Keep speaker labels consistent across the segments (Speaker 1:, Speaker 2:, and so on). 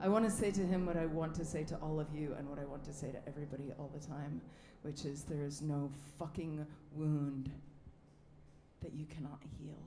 Speaker 1: I want to say to him what I want to say to all of you and what I want to say to everybody all the time, which is there is no fucking wound that you cannot heal.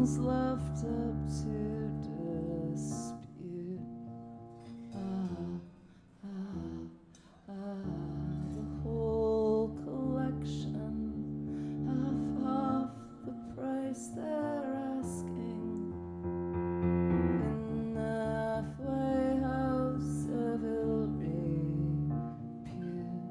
Speaker 1: nothing's left up to dispute. The whole collection half the price they're asking in the halfway house of ill repute.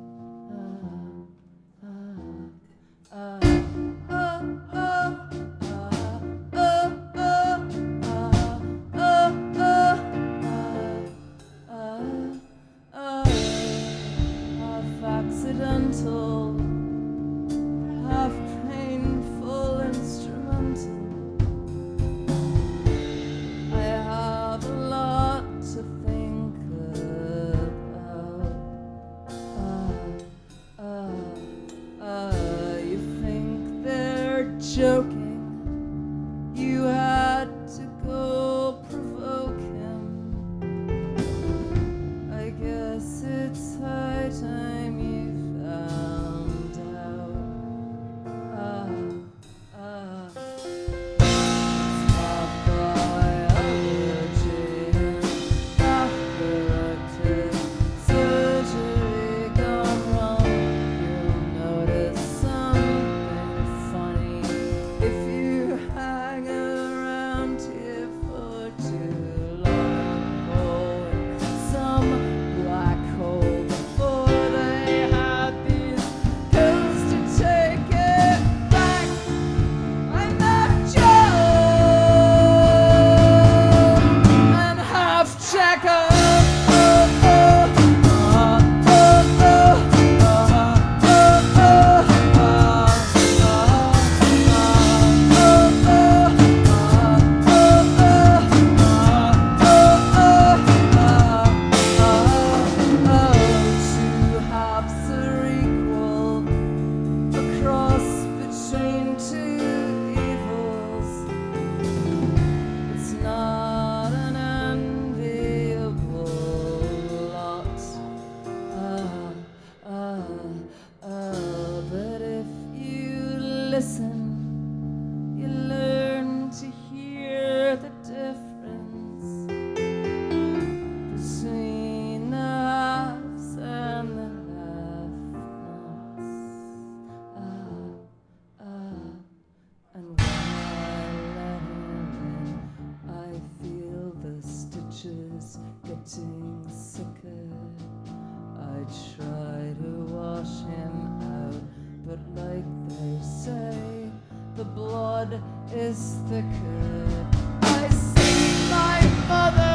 Speaker 1: Half accidental, half painful, instrumental. I have a lot to think about. You think they're joking? You had to go provoke him. I guess it's high time you found out. Half biology and half corrected surgery gone wrong. You'll notice something funny if you hang around here for too long. Go in some black hole before they had these pills to take it back. I'm not Joe and half checker. Two halves are equal, a cross between two evils. It's not an enviable lot. But if you listen, you learn to hear the difference between the halves and the have-nots. And when I let him in, I feel the stitches getting sicker. I try to wash him out, but like they say, the blood is thicker. I see my mother